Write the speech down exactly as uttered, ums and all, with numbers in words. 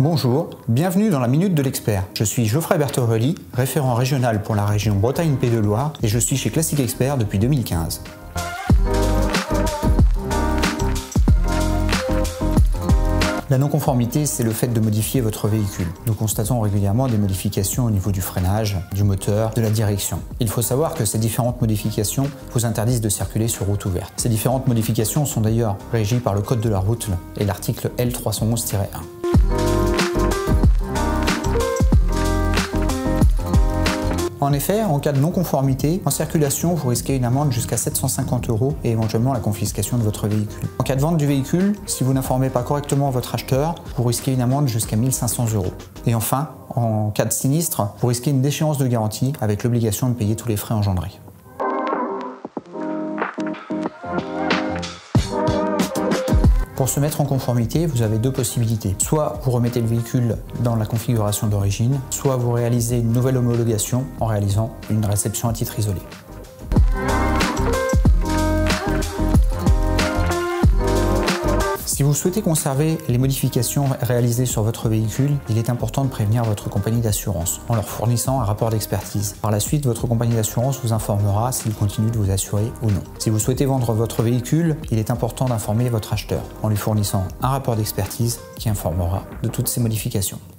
Bonjour, bienvenue dans la Minute de l'Expert. Je suis Geoffrey Bertorelli, référent régional pour la région Bretagne-Pays de Loire et je suis chez Classic Expert depuis deux mille quinze. La non-conformité, c'est le fait de modifier votre véhicule. Nous constatons régulièrement des modifications au niveau du freinage, du moteur, de la direction. Il faut savoir que ces différentes modifications vous interdisent de circuler sur route ouverte. Ces différentes modifications sont d'ailleurs régies par le code de la route et l'article L trois cent onze tiret un. En effet, en cas de non-conformité, en circulation, vous risquez une amende jusqu'à sept cent cinquante euros et éventuellement la confiscation de votre véhicule. En cas de vente du véhicule, si vous n'informez pas correctement votre acheteur, vous risquez une amende jusqu'à mille cinq cents euros. Et enfin, en cas de sinistre, vous risquez une déchéance de garantie avec l'obligation de payer tous les frais engendrés. Pour se mettre en conformité, vous avez deux possibilités. Soit vous remettez le véhicule dans la configuration d'origine, soit vous réalisez une nouvelle homologation en réalisant une réception à titre isolé. Si vous souhaitez conserver les modifications réalisées sur votre véhicule, il est important de prévenir votre compagnie d'assurance en leur fournissant un rapport d'expertise. Par la suite, votre compagnie d'assurance vous informera s'il continue de vous assurer ou non. Si vous souhaitez vendre votre véhicule, il est important d'informer votre acheteur en lui fournissant un rapport d'expertise qui informera de toutes ces modifications.